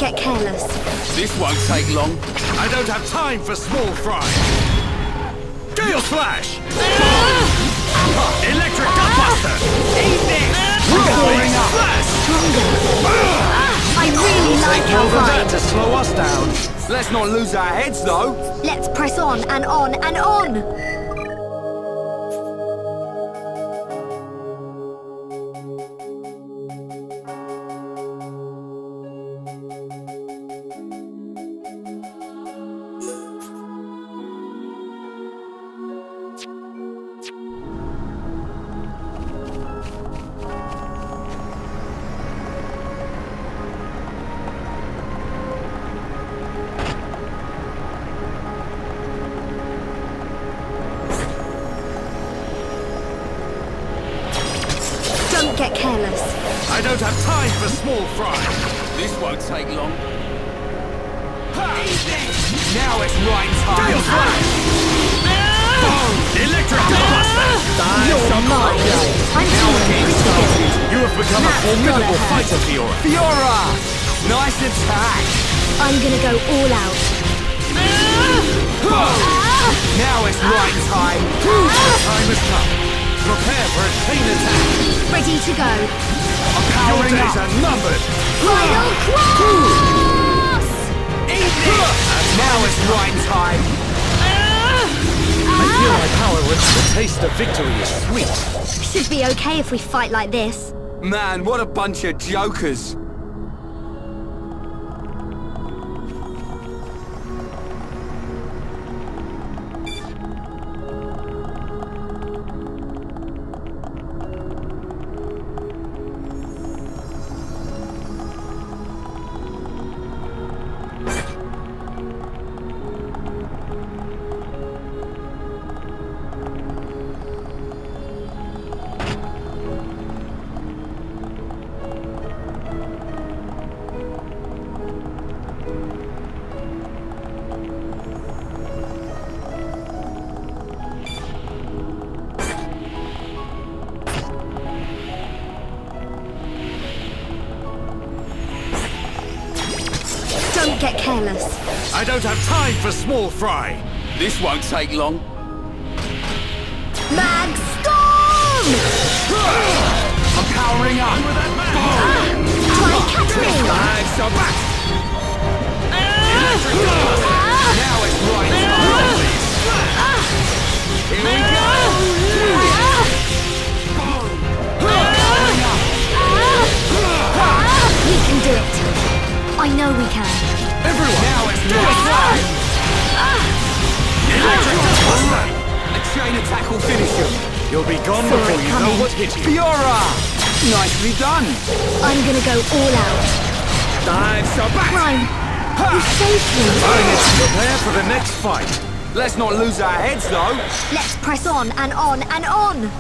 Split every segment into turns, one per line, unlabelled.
get careless.
This won't take long.
I don't have time for small fry. Gale Slash! Electric Gutbuster! Eat this! Powering up!
I really like
Take all
our
of that
vibe.
to slow us down.
Let's not lose our heads, though.
Let's press on and on and on. Don't get careless.
I don't have time for small fry.
This won't take long.
Eat this!
Now it's right time.
Gale Slash! Electric Gutbuster!
You're mine. I'm feeling pretty good.
You have become a
That's
formidable
gotta hurt.
fighter, Fiora.
Fiora! Nice attack.
I'm gonna go all out.
Now it's right time.
Time has come. Prepare for a chain attack.
Ready to go.
I'm
Your
powering
days
up.
are numbered.
Final cross!
Eat this! Now it's right time.
I feel my power when the taste of victory is sweet.
Should be okay if we fight like this.
Man, what a bunch of jokers.
Don't get careless.
I don't have time for small fry.
This won't take long.
Mag Storm!
I'm powering up.
Try and catch me!
Bags are back. Now it's right time. Here we go.
We can do it. I know we can.
Everyone. Now it's right time.
Electric Gutbuster!
A chain attack will finish him.
You'll be gone
Saw
before
it
you know
coming.
what hit you.
Fiora! Nicely done.
I'm gonna go all out.
Dives are back.
Ryan, you saved me.
Prepare for the next fight.
Let's not lose our heads, though.
Let's press on and on and on.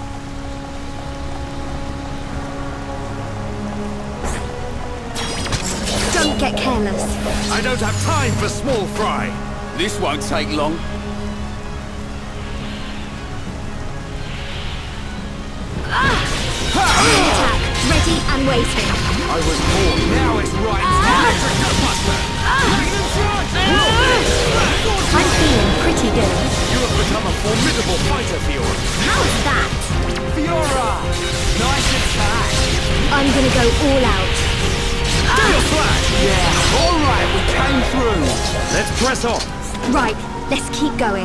Don't get careless.
I don't have time for small fry.
This won't take long.
Attack, ready and waiting.
I was born.
Now it's right time.
Electric Gutbuster!
I'm feeling pretty good.
You have become a formidable fighter, Fiora.
How's that?
Fiora! Nice attack.
I'm gonna go all out.
Gale Slash!
Yeah, all right, we came through.
Let's press on.
Right, let's keep going.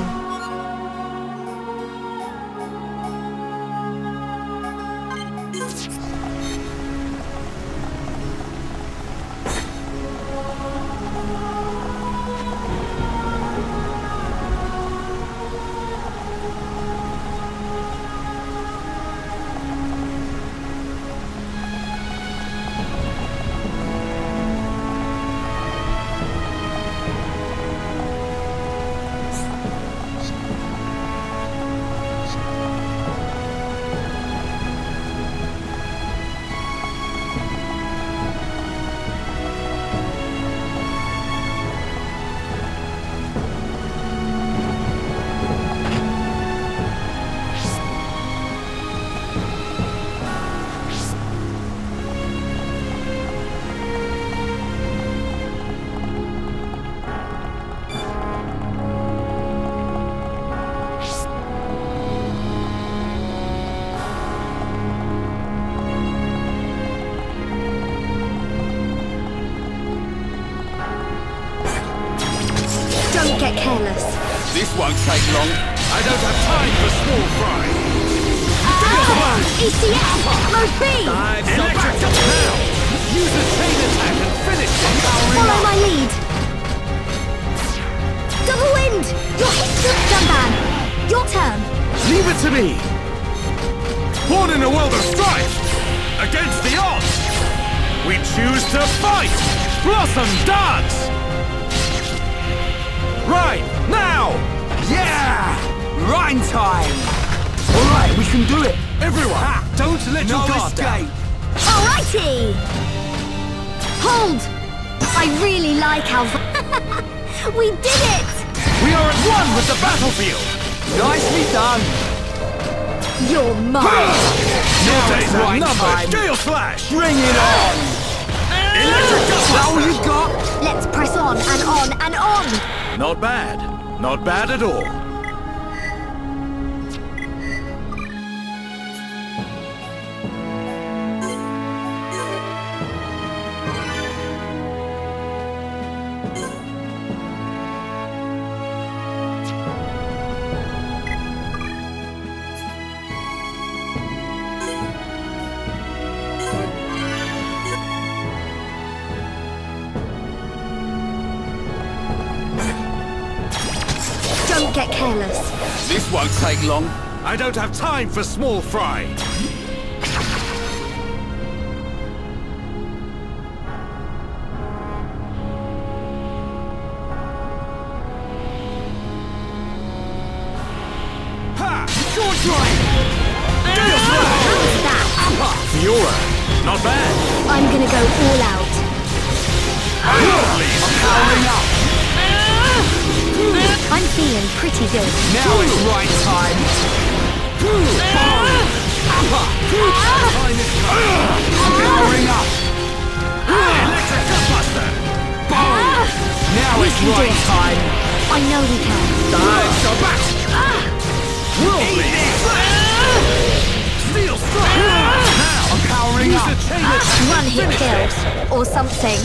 get careless.
This won't take long.
I don't have time for small fry.
ECS! Mode B!
Electric touch now! Use the chain attack and finish it!
Follow my lead! Double wind! Dunban! Your turn!
Leave it to me! Born in a world of strife! Against the odds! We choose to fight! Blossom dance! Right, now!
Yeah! Rhine time! Alright, we can do it!
Everyone, don't let
No
your guard down!
escape!
Alrighty! Hold! I really like how... We did it!
We are at one with the battlefield!
Nicely done!
You're mine!
Your
Now
days
it's
are
right
numbered!
time.
Gale Slash!
Bring it on!
Electric
Is that all
Dustbuster!
you got?
Let's press on and on and on!
Not bad. Not bad at all.
Don't get careless.
This won't take long.
I don't have time for small fry. Ha! Short drive! Gale Slash!
How's that?
Fiora! Not bad.
I'm gonna go all out.
Lovely!
Powering up!
I'm feeling pretty good.
Now it's right time!
Time is coming.
Powering up!
Electric Dustbuster!
Now
We
it's
can do
right
it.
time!
I know we can.
Dive the bat! Worldly! Steel strike! Now!
I'm powering
Use
up!
the chain attack
One
and
hit
finish it.
kill. Or something.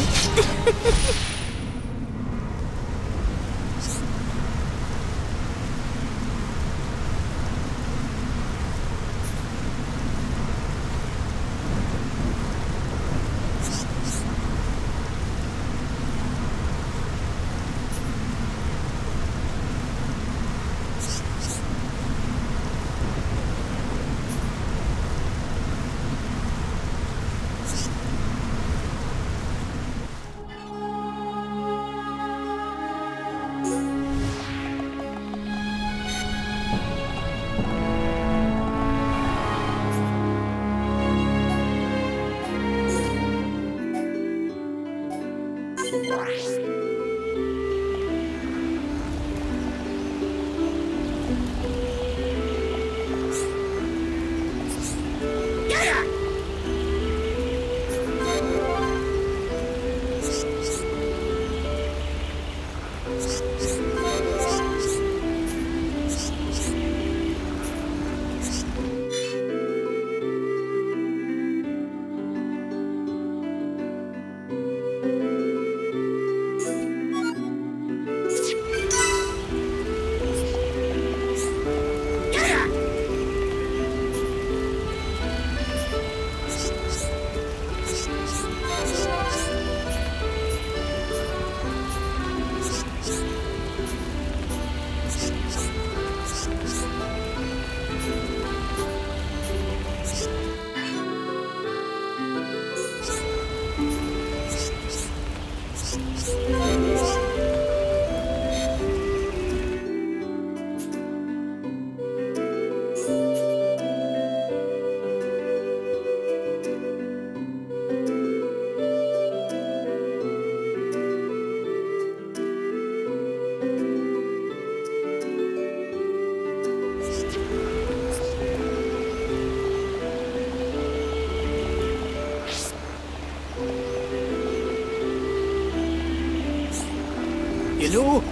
Hello?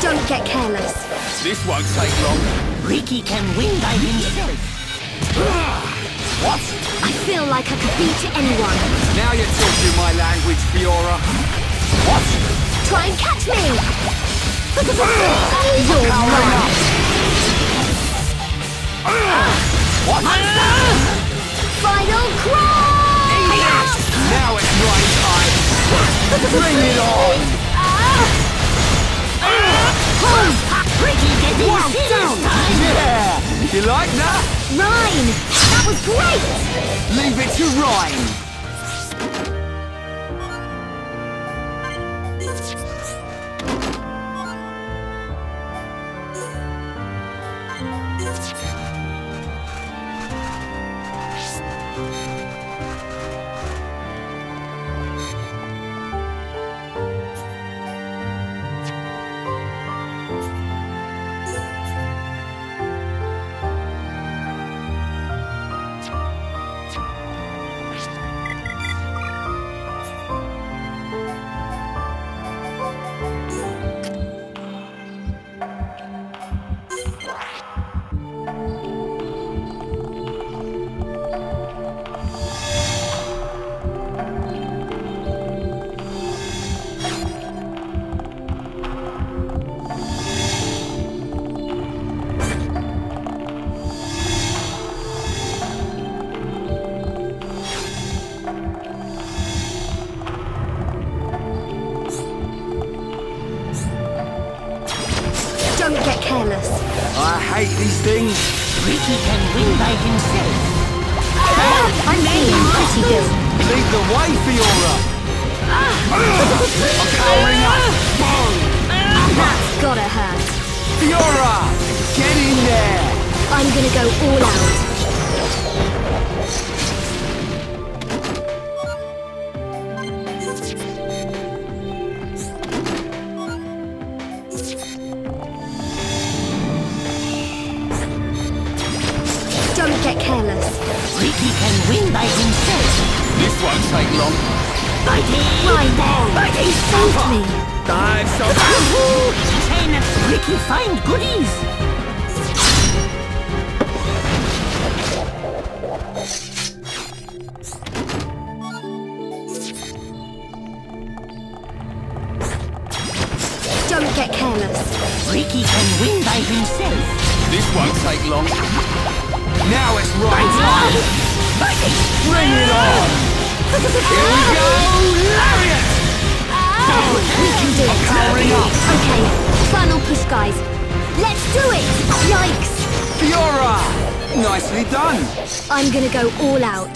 Don't get careless.
This won't take long.
Ricky can win by himself.
What?
I feel like I could beat anyone.
Now you're talking my language, Fiora. What?
Try and catch me! You're right.
What?
Final cry!
Now it's right time. Bring it on!
Ricky getting
Well
serious
done.
time.
Yeah! You like that?
Rhine! That was great!
Leave it to Rhine.
Don't get careless.
I hate these things.
Ricky can win by himself.
I'm feeling pretty good.
Lead the way, Fiora. I'm powering up.
That's gotta hurt.
Fiora, get in there.
I'm gonna go all out. Don't get careless.
Ricky can win by himself.
This won't take long.
Fighting!
Rhine, you saved me.
Dive so
Can Ricky find goodies?
Don't get careless.
Ricky can win by himself.
This won't take long.
Now it's right time. Bring it on. Here we go. Lariat.
We can do it.
Powering up.
Okay, final push, guys. Let's do it! Yikes!
Fiora, nicely done.
I'm gonna go all out.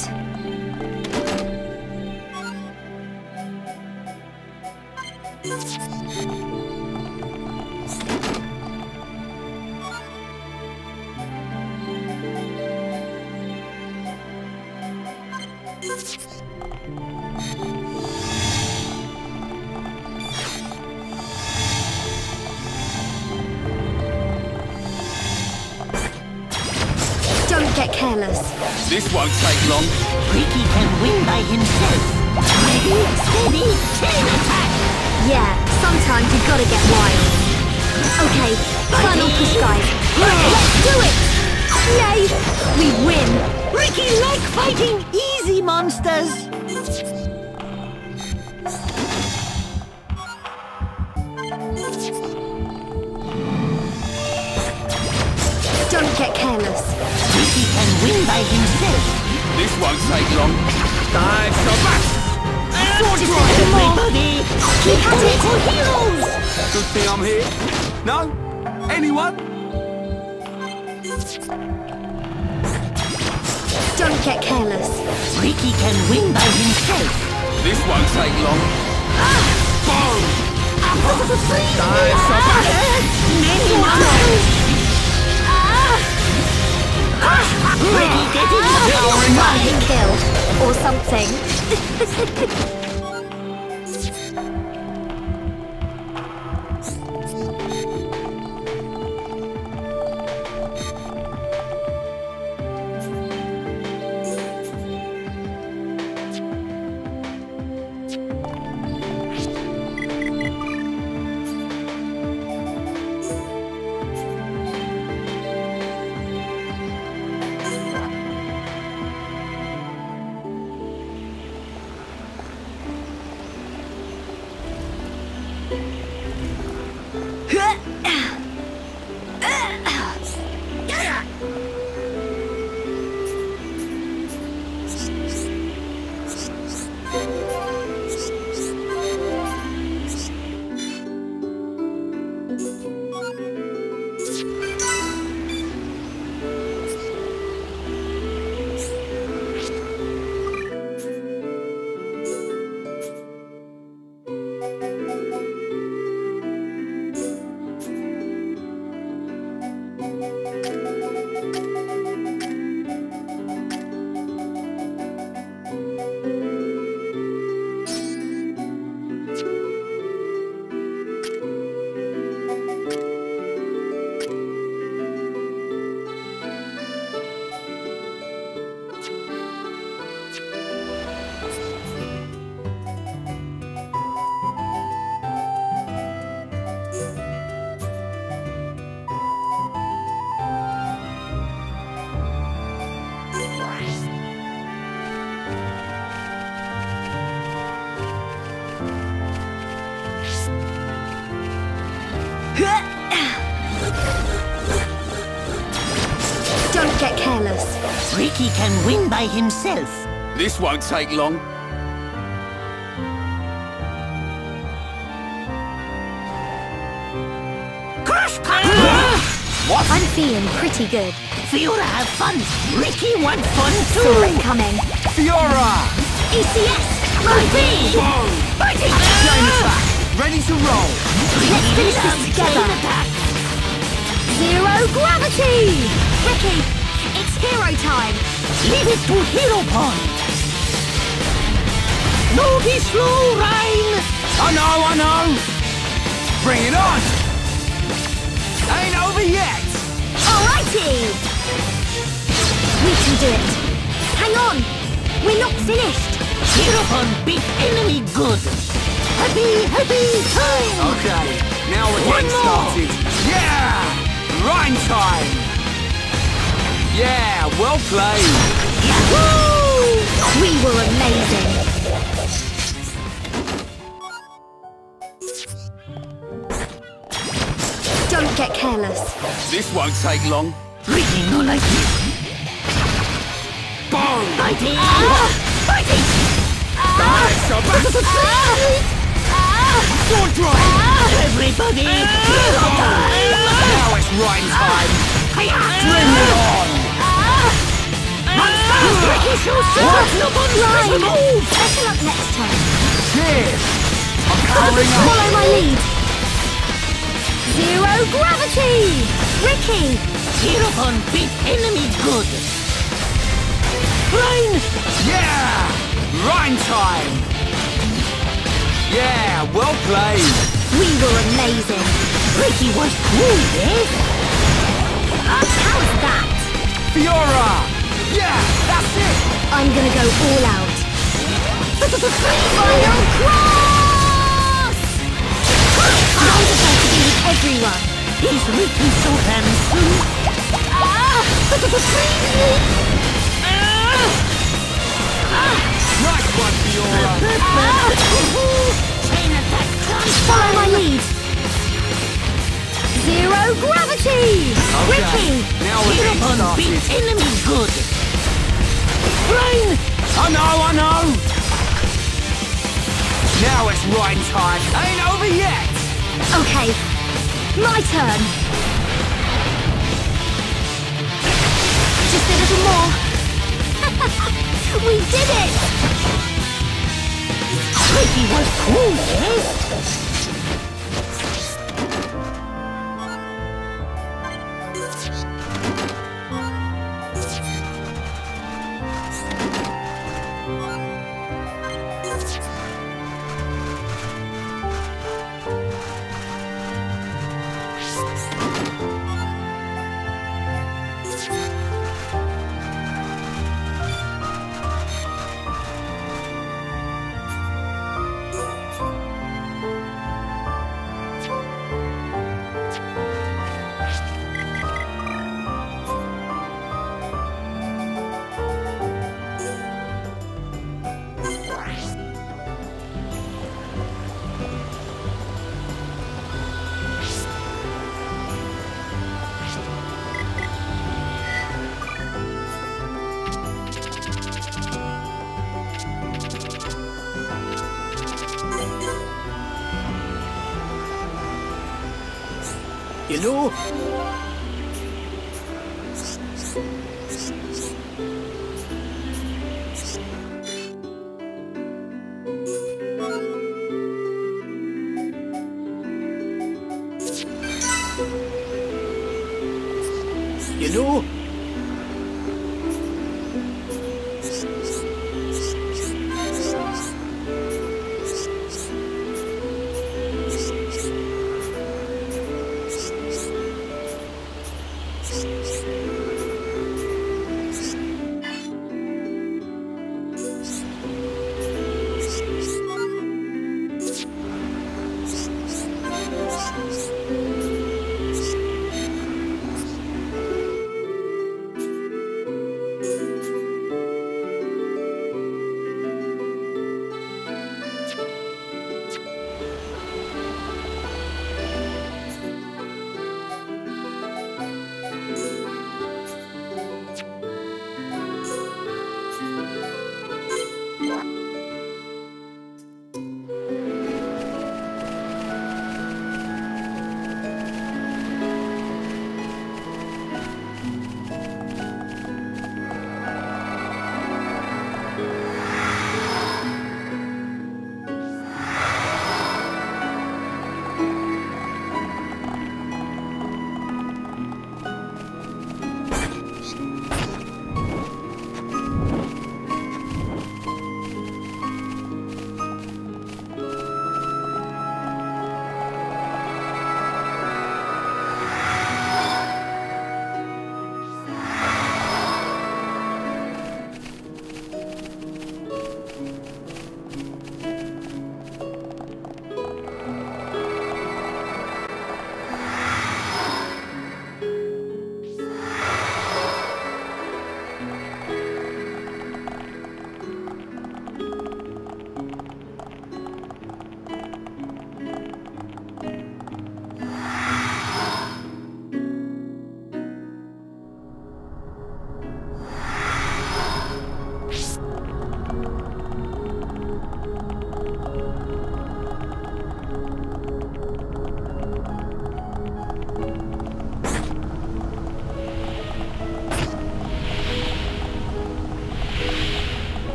Don't get careless.
This won't take long.
Ricky can win by himself. Ready, steady, chain attack!
Yeah, sometimes you gotta get wild. Okay, final push, guys. Let's do it! Yay! We win!
Ricky like fighting easy monsters!
Don't get careless.
Ricky can win by himself.
This won't take long.
Dive so back.
Just a little more.
Everybody,
Keep at it!
for heroes!
Good thing I'm here. No? Anyone?
Don't get careless.
Ricky can win by himself.
This won't take long.
Dive so back.
Many monsters! Ricky getting
Powering up.
Hit kill. Or something. Don't get careless.
Ricky can win by himself.
This won't take long.
Crush power!
What?
I'm feeling pretty good.
Fiora, have fun. Ricky wants fun too.
Saw it coming.
Fiora!
ECS!
Mighty!
Boom!
Mighty!
Chain attack! Ready to roll!
Let's finish this together. Zero gravity! Ricky, it's hero time.
Leave it to Hero Point. No be slow, Rhyme.
I know! Bring it on! Ain't over yet!
Alrighty! We can do it. Hang on! We're not finished.
Hero Point beat enemy good. Happy time.
Okay, now we're
One
getting
more.
started. Yeah! Rhyme time! Yeah, well played!
Yahoo! We were amazing. Don't get careless.
This won't take long.
Ricky no like this.
Boom!
Mighty!
Ah!
Mighty!
Nice, you're back. Sword drive!
Everybody, Hero time.
Now it's rhyme time! Bring
Hiya!
it on!
Ricky shows no
Right.
move.
Better luck next time.
Cheers! I'm powering up!
Follow my lead. Zero gravity! Ricky!
Hero Point beat enemy good. Rhyme!
Yeah! Rhyme time! Yeah, well played!
We were amazing.
Ricky was cool, eh?
How's that?
Fiora! Yeah, that's it!
I'm gonna go all out. Final cross! Wonderful to be with everyone.
Is Ricky so handsome?
Nice one, Fiora!
Chain attack
Follow my lead. Zero gravity! Ricky!
Now we're
Hero
getting
Point beat
started.
enemy good. Rhyme!
I know! Now it's rhyme time! Ain't over yet!
Okay, my turn. Just a little more. We did it!
Ricky was cool, eh?
You know? You know?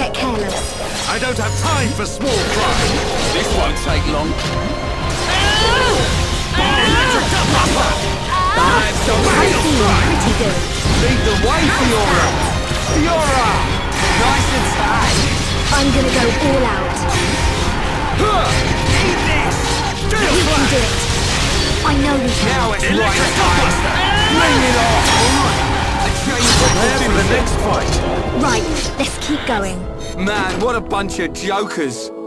get careless.
I don't have time for small fry.
This won't take long. I'm so
I'm feeling pretty good.
Lead the way, Fiora! Fiora! Nice attack!
I'm gonna go all out.
Eat this!
We can do it. I know we can.
Now it's right
Electric
time!
Buster!
Bring it on! A change of
Prepare for the next fight.
Right, let's keep going.
Man, what a bunch of jokers!